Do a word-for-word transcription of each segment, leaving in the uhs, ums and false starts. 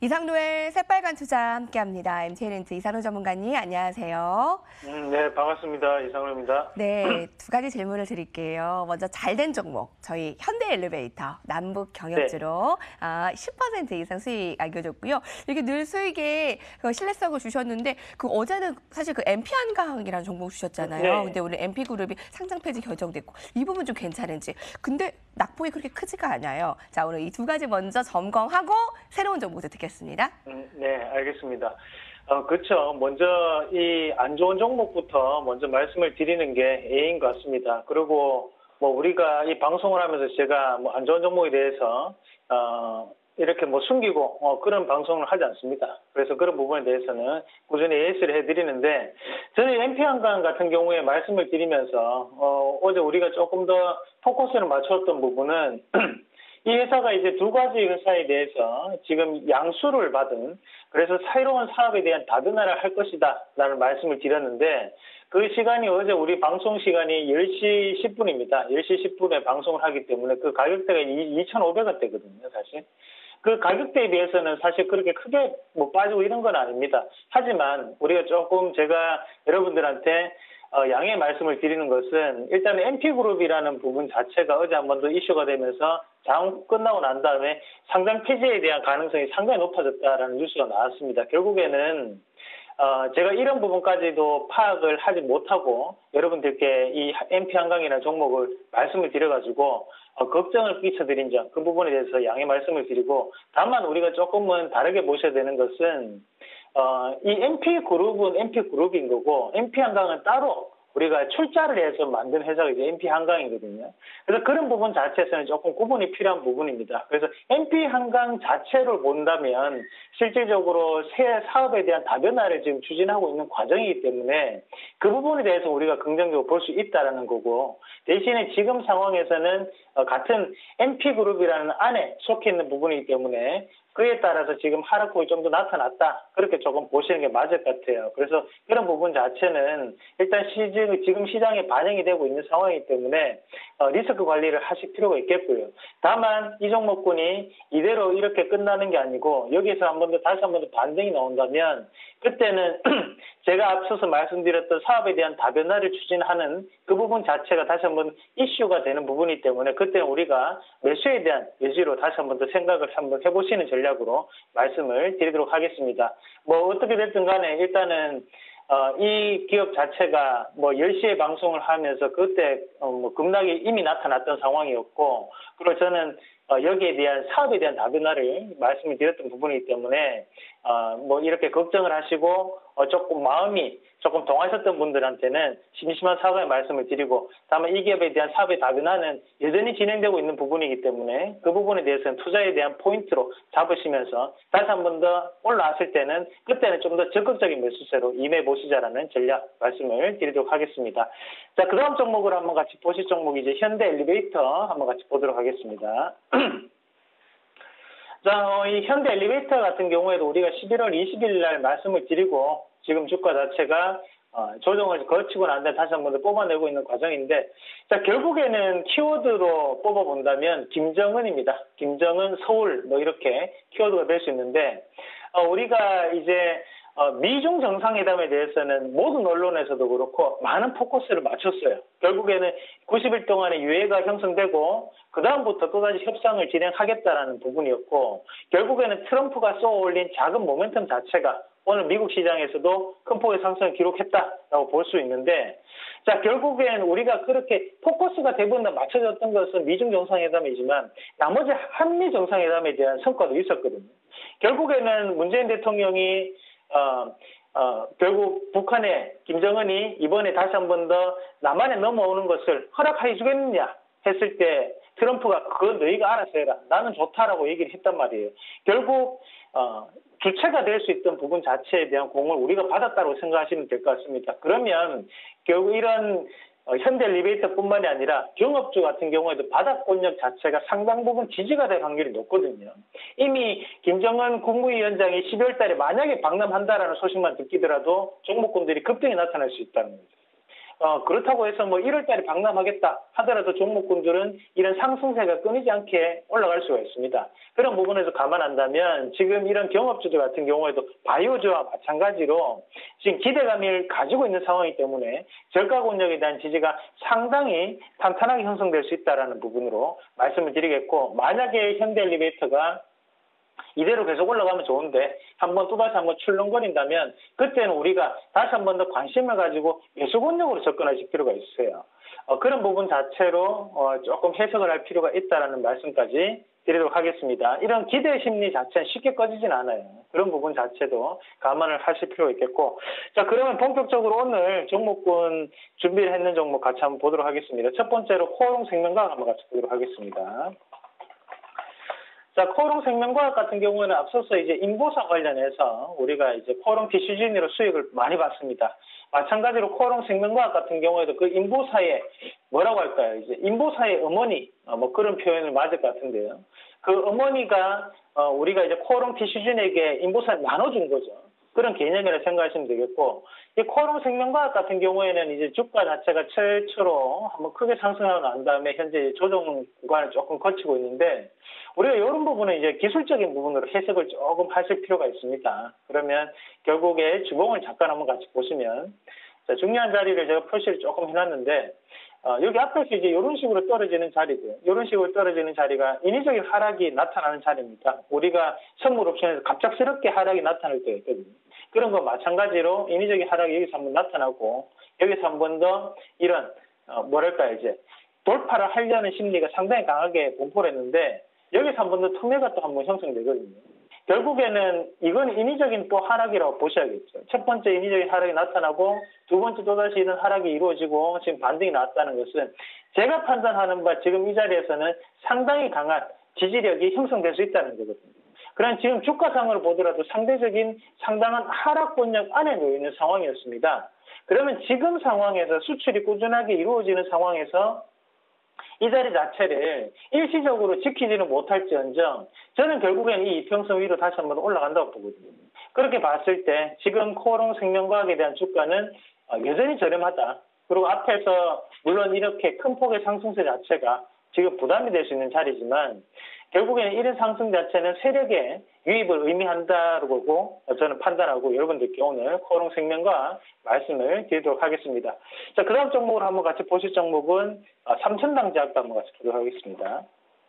이상로의 새빨간 투자 함께합니다. 엠티엔엔트 이상로 전문가님 안녕하세요. 음, 네, 반갑습니다. 이상로입니다. 네, 두 가지 질문을 드릴게요. 먼저 잘된 종목, 저희 현대엘리베이터 남북 경협주로 네. 아, 십 퍼센트 이상 수익 안겨줬고요. 이게 늘 수익에 그 신뢰성을 주셨는데 그 어제는 사실 그 엠피 한강이라는 종목 주셨잖아요. 네. 근데 오늘 엠피그룹이 상장 폐지 결정됐고 이 부분 좀 괜찮은지. 근데 낙폭이 그렇게 크지가 않아요. 자, 오늘 이 두 가지 먼저 점검하고 새로운 정보도 듣겠습니다. 음, 네, 알겠습니다. 어, 그렇죠. 먼저 이 안 좋은 종목부터 먼저 말씀을 드리는 게 예인 것 같습니다. 그리고 뭐 우리가 이 방송을 하면서 제가 뭐 안 좋은 종목에 대해서 어, 이렇게 뭐 숨기고 어, 그런 방송을 하지 않습니다. 그래서 그런 부분에 대해서는 꾸준히 예시를 해드리는데 저는 엠피한강 같은 경우에 말씀을 드리면서 어, 어제 우리가 조금 더 포커스를 맞췄던 부분은 이 회사가 이제 두 가지 회사에 대해서 지금 양수를 받은 그래서 새로운 사업에 대한 다변화를 할 것이다 라는 말씀을 드렸는데 그 시간이 어제 우리 방송 시간이 열 시 십 분입니다. 열 시 십 분에 방송을 하기 때문에 그 가격대가 이천오백 원대거든요, 사실. 그 가격대에 비해서는 사실 그렇게 크게 뭐 빠지고 이런 건 아닙니다. 하지만 우리가 조금 제가 여러분들한테 어, 양해 말씀을 드리는 것은 일단 엠피그룹이라는 부분 자체가 어제 한 번 더 이슈가 되면서 장 끝나고 난 다음에 상장 폐지에 대한 가능성이 상당히 높아졌다라는 뉴스가 나왔습니다. 결국에는 어, 제가 이런 부분까지도 파악을 하지 못하고 여러분들께 이 엠피한강이라는 종목을 말씀을 드려가지고 어, 걱정을 끼쳐드린 점, 그 부분에 대해서 양해 말씀을 드리고 다만 우리가 조금은 다르게 보셔야 되는 것은 어, 이 엠피그룹은 엠피그룹인 거고 엠피한강은 따로 우리가 출자를 해서 만든 회사가 이제 엠피한강이거든요. 그래서 그런 부분 자체에서는 조금 구분이 필요한 부분입니다. 그래서 엠피한강 자체를 본다면 실질적으로 새 사업에 대한 다변화를 지금 추진하고 있는 과정이기 때문에 그 부분에 대해서 우리가 긍정적으로 볼 수 있다는 거고 대신에 지금 상황에서는 같은 엠피그룹이라는 안에 속해 있는 부분이기 때문에 그에 따라서 지금 하락폭이 좀 더 나타났다. 그렇게 조금 보시는 게 맞을 것 같아요. 그래서 그런 부분 자체는 일단 시즌, 지금 시장에 반영이 되고 있는 상황이기 때문에 어, 리스크 관리를 하실 필요가 있겠고요. 다만 이 종목군이 이대로 이렇게 끝나는 게 아니고 여기서 한 번 더 다시 한 번 더 반등이 나온다면 그때는 제가 앞서서 말씀드렸던 사업에 대한 다변화를 추진하는 그 부분 자체가 다시 한번 이슈가 되는 부분이기 때문에 그때는 우리가 매수에 대한 여지로 다시 한번 더 생각을 한번 해보시는 전략으로 말씀을 드리도록 하겠습니다. 뭐 어떻게 됐든 간에 일단은 어, 이 기업 자체가 뭐 열 시에 방송을 하면서 그때 어, 뭐 급락이 이미 나타났던 상황이었고 그리고 저는 어, 여기에 대한 사업에 대한 다변화를 말씀을 드렸던 부분이기 때문에 어, 뭐 이렇게 걱정을 하시고 어, 조금 마음이 조금 동하셨던 분들한테는 심심한 사과의 말씀을 드리고 다만 이 기업에 대한 사업의 다변화는 여전히 진행되고 있는 부분이기 때문에 그 부분에 대해서는 투자에 대한 포인트로 잡으시면서 다시 한 번 더 올라왔을 때는 그때는 좀 더 적극적인 매수세로 임해 보시자라는 전략 말씀을 드리도록 하겠습니다. 자, 그 다음 종목을 한번 같이 보실 종목이 이제 현대엘리베이터 한번 같이 보도록 하겠습니다. 자, 어, 이 현대엘리베이터 같은 경우에도 우리가 십일월 이십일 날 말씀을 드리고 지금 주가 자체가 어, 조정을 거치고 난 다음에 다시 한 번 더 뽑아내고 있는 과정인데 자, 결국에는 키워드로 뽑아본다면 김정은입니다. 김정은, 서울 뭐 이렇게 키워드가 될 수 있는데 어, 우리가 이제 어, 미중 정상회담에 대해서는 모든 언론에서도 그렇고 많은 포커스를 맞췄어요. 결국에는 구십 일 동안의 유예가 형성되고 그 다음부터 끝까지 협상을 진행하겠다라는 부분이었고 결국에는 트럼프가 쏘아올린 작은 모멘텀 자체가 오늘 미국 시장에서도 큰 폭의 상승을 기록했다라고 볼 수 있는데 자 결국엔 우리가 그렇게 포커스가 대부분 다 맞춰졌던 것은 미중 정상회담이지만 나머지 한미 정상회담에 대한 성과도 있었거든요. 결국에는 문재인 대통령이 어, 어, 결국 북한의 김정은이 이번에 다시 한 번 더 남한에 넘어오는 것을 허락해 주겠느냐 했을 때 트럼프가 그건 너희가 알아서 해라. 나는 좋다라고 얘기를 했단 말이에요. 결국 어, 주체가 될 수 있던 부분 자체에 대한 공을 우리가 받았다고 생각하시면 될 것 같습니다. 그러면 결국 이런 어, 현대엘리베이터뿐만이 아니라 경업주 같은 경우에도 바닥권력 자체가 상당 부분 지지가 될 확률이 높거든요. 이미 김정은 국무위원장이 십이월 달에 만약에 방남한다라는 소식만 듣기더라도 종목군들이 급등이 나타날 수 있다는 거죠. 어, 그렇다고 해서 뭐 일월 달에 방남하겠다 하더라도 종목군들은 이런 상승세가 끊이지 않게 올라갈 수가 있습니다. 그런 부분에서 감안한다면 지금 이런 경업주들 같은 경우에도 바이오주와 마찬가지로 지금 기대감을 가지고 있는 상황이기 때문에 저가 권역에 대한 지지가 상당히 탄탄하게 형성될 수 있다는 부분으로 말씀을 드리겠고, 만약에 현대엘리베이터가 이대로 계속 올라가면 좋은데 한번 또다시 한번 출렁거린다면 그때는 우리가 다시 한 번 더 관심을 가지고 매수 권역으로 접근하실 필요가 있어요. 어, 그런 부분 자체로 어, 조금 해석을 할 필요가 있다는 말씀까지 드리도록 하겠습니다. 이런 기대 심리 자체는 쉽게 꺼지진 않아요. 그런 부분 자체도 감안을 하실 필요가 있겠고, 자, 그러면 본격적으로 오늘 종목군 준비를 했는 종목 같이 한번 보도록 하겠습니다. 첫 번째로 코오롱생명과학 한번 같이 보도록 하겠습니다. 자, 코오롱생명과학 같은 경우에는 앞서서 이제 인보사 관련해서 우리가 이제 코오롱 티슈진으로 수익을 많이 봤습니다. 마찬가지로 코오롱생명과학 같은 경우에도 그 인보사의 뭐라고 할까요? 이제 인보사의 어머니, 어, 뭐 그런 표현을 맞을 것 같은데요. 그 어머니가 어, 우리가 이제 코오롱 티슈진에게 인보사를 나눠준 거죠. 그런 개념이라 생각하시면 되겠고, 이 코오롱생명과학 같은 경우에는 이제 주가 자체가 최초로 한번 크게 상승하고 난 다음에 현재 조정 구간을 조금 거치고 있는데, 우리가 이런 부분은 이제 기술적인 부분으로 해석을 조금 하실 필요가 있습니다. 그러면 결국에 주봉을 잠깐 한번 같이 보시면, 자, 중요한 자리를 제가 표시를 조금 해놨는데, 어, 여기 앞에서 이제 이런 식으로 떨어지는 자리고요. 이런 식으로 떨어지는 자리가 인위적인 하락이 나타나는 자리입니다. 우리가 선물 옵션에서 갑작스럽게 하락이 나타날 때가 있거든요. 그런 거 마찬가지로 인위적인 하락이 여기서 한번 나타나고, 여기서 한 번 더 이런 어, 뭐랄까 이제 돌파를 하려는 심리가 상당히 강하게 분포를 했는데, 여기서 한 번 더 투매가 또 한 번 형성되거든요. 결국에는 이건 인위적인 또 하락이라고 보셔야겠죠. 첫 번째 인위적인 하락이 나타나고 두 번째 또다시 이런 하락이 이루어지고 지금 반등이 나왔다는 것은 제가 판단하는 바 지금 이 자리에서는 상당히 강한 지지력이 형성될 수 있다는 거거든요. 그럼 지금 주가상으로 보더라도 상대적인 상당한 하락 권역 안에 놓여 있는 상황이었습니다. 그러면 지금 상황에서 수출이 꾸준하게 이루어지는 상황에서 이 자리 자체를 일시적으로 지키지는 못할지언정 저는 결국엔 이 이평선 위로 다시 한번 올라간다고 보거든요. 그렇게 봤을 때 지금 코오롱생명과학에 대한 주가는 여전히 저렴하다. 그리고 앞에서 물론 이렇게 큰 폭의 상승세 자체가 지금 부담이 될 수 있는 자리지만 결국에는 이런 상승 자체는 세력의 유입을 의미한다고 보고 저는 판단하고 여러분들께 오늘 코오롱생명과학 말씀을 드리도록 하겠습니다. 자, 그 다음 종목으로 한번 같이 보실 종목은 삼천당제약도 한번 같이 보도록 하겠습니다.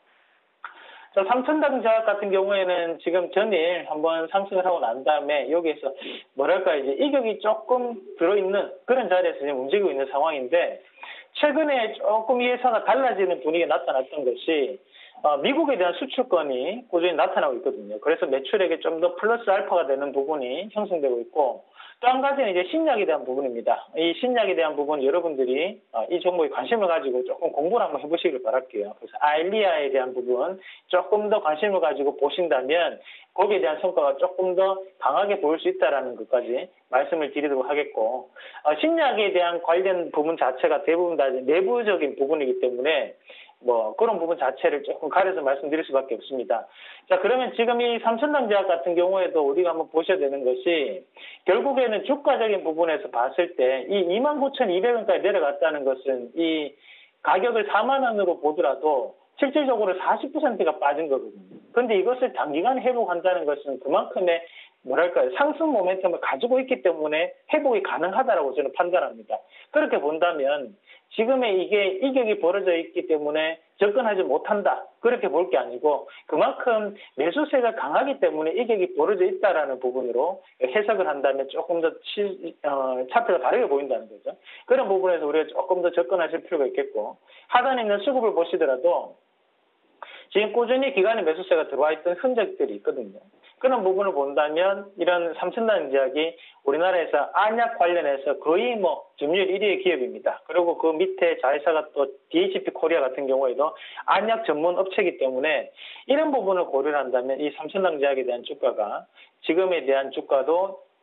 자, 삼천당제약 같은 경우에는 지금 전일 한번 상승을 하고 난 다음에 여기에서 뭐랄까 이제 이격이 조금 들어있는 그런 자리에서 지금 움직이고 있는 상황인데, 최근에 조금 이 회사가 달라지는 분위기가 나타났던 것이 어, 미국에 대한 수출권이 꾸준히 나타나고 있거든요. 그래서 매출액에 좀 더 플러스 알파가 되는 부분이 형성되고 있고, 또 한 가지는 이제 신약에 대한 부분입니다. 이 신약에 대한 부분 여러분들이 어, 이 종목에 관심을 가지고 조금 공부를 한번 해보시길 바랄게요. 그래서 아일리아에 대한 부분 조금 더 관심을 가지고 보신다면 거기에 대한 성과가 조금 더 강하게 보일 수 있다는 것까지 말씀을 드리도록 하겠고, 어, 신약에 대한 관련 부분 자체가 대부분 다 내부적인 부분이기 때문에 뭐 그런 부분 자체를 조금 가려서 말씀드릴 수밖에 없습니다. 자, 그러면 지금 이 삼천당제약 같은 경우에도 우리가 한번 보셔야 되는 것이 결국에는 주가적인 부분에서 봤을 때 이 이만 구천이백 원까지 내려갔다는 것은 이 가격을 사만 원으로 보더라도 실질적으로 사십 퍼센트가 빠진 거거든요. 그런데 이것을 단기간에 회복한다는 것은 그만큼의 뭐랄까요, 상승 모멘텀을 가지고 있기 때문에 회복이 가능하다라고 저는 판단합니다. 그렇게 본다면 지금의 이게 이격이 벌어져 있기 때문에 접근하지 못한다, 그렇게 볼 게 아니고 그만큼 매수세가 강하기 때문에 이격이 벌어져 있다라는 부분으로 해석을 한다면 조금 더 치, 어, 차트가 다르게 보인다는 거죠. 그런 부분에서 우리가 조금 더 접근하실 필요가 있겠고, 하단에 있는 수급을 보시더라도 지금 꾸준히 기관의 매수세가 들어와 있던 흔적들이 있거든요. 그런 부분을 본다면 이런 삼천당제약이 우리나라에서 안약 관련해서 거의 뭐 점유율 일 위의 기업입니다. 그리고 그 밑에 자회사가 또 디에이치피 코리아 같은 경우에도 안약 전문 업체이기 때문에 이런 부분을 고려를 한다면 이 삼천당제약에 대한 주가가 지금에 대한 주가도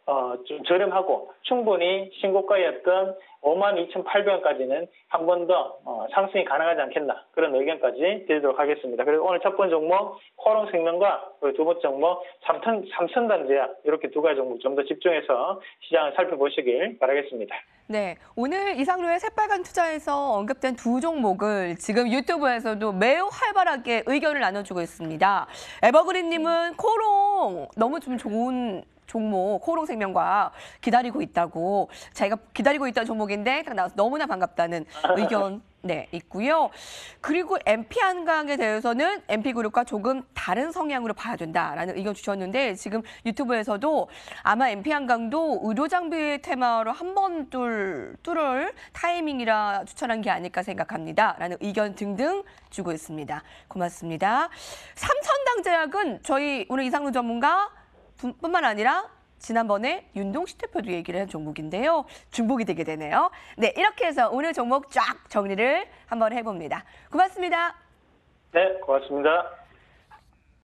어, 좀 저렴하고 충분히 신고가였던 오만 이천팔백 원까지는 한 번 더 어, 상승이 가능하지 않겠나 그런 의견까지 드리도록 하겠습니다. 그리고 오늘 첫 번째 종목 코롱생명과 두 번째 종목 삼천, 삼천단제약 이렇게 두 가지 종목 좀 더 집중해서 시장을 살펴보시길 바라겠습니다. 네, 오늘 이상로의 새빨간 투자에서 언급된 두 종목을 지금 유튜브에서도 매우 활발하게 의견을 나눠주고 있습니다. 에버그린님은 코롱 너무 좀 좋은 종목 코롱생명과 기다리고 있다고 자기가 기다리고 있던 종목인데 딱 나와서 너무나 반갑다는 의견 네 있고요. 그리고 엠피한강에 대해서는 엠피그룹과 조금 다른 성향으로 봐야 된다라는 의견 주셨는데 지금 유튜브에서도 아마 엠피한강도 의료장비 테마로 한 번 뚫, 뚫을 타이밍이라 추천한 게 아닐까 생각합니다라는 의견 등등 주고 있습니다. 고맙습니다. 삼천당제약은 저희 오늘 이상로 전문가 뿐만 아니라 지난번에 윤동식 대표도 얘기를 한 종목인데요. 중복이 되게 되네요. 네, 이렇게 해서 오늘 종목 쫙 정리를 한번 해봅니다. 고맙습니다. 네, 고맙습니다.